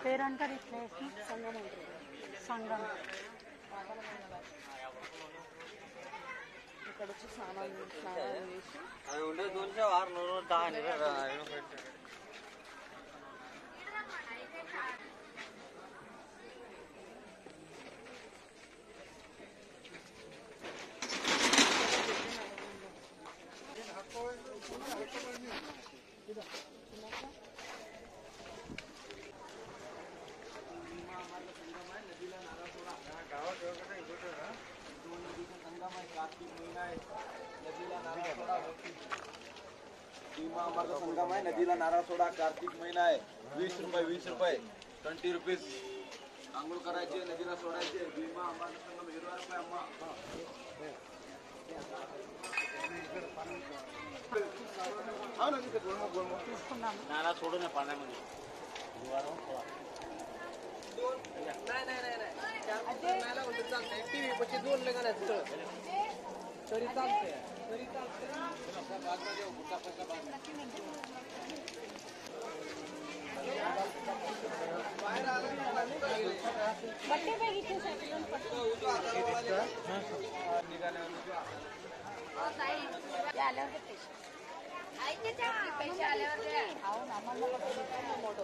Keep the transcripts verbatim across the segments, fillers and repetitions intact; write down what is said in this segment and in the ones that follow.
పేరు అంటారు ఇట్లా సంగం అంటారు సంగం ఇక్కడ వచ్చి స్నానం స్నానం చేసి అది ఉండే దూరం ఆరు నూరు దాని भीमा अमृत संगम है, नदीला नारळ सोडा कार्तिक महिना आहे. वीस रुपये वीस रुपये ट्वेंटी रुपीज आंघोळ करायचे नदीला सोडायचे. भीमा अमृत संगम हिरवा रुपये अम्मा नारळ सोडून पाण्यामध्ये नाही नाही नाही चालतंय टीव्ही पची दोन लगायचं तरी चालतंय तरी चालतंय बड्डे बघितल्यासाठी आल्यावर पैसे आल्यावर हो ना मला मोठं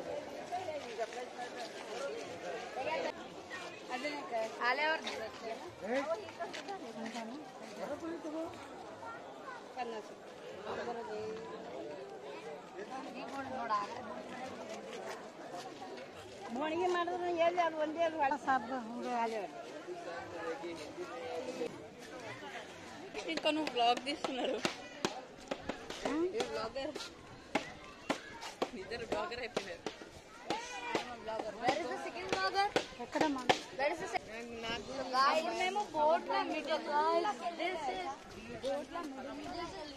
अजून काय आल्यावर पन्नास मोणिಗೆ ಮಾಡಿದ್ರೆ ಎಲ್ಲಿ ಅದು ಒಂದೇ ಅದು ಒಳ ಸಾಬ್ ಆಲೆ ఇంకొను బ్లాగ్ తీస్తున్నారు ఈ బ్లాగర్ ఇద్దరు బ్లాగర్ అయిపోయారు Where is the second vlogger? Ekkada man. Where is the second? Guys, మేము boat la meet. Guys, this is boat la meet.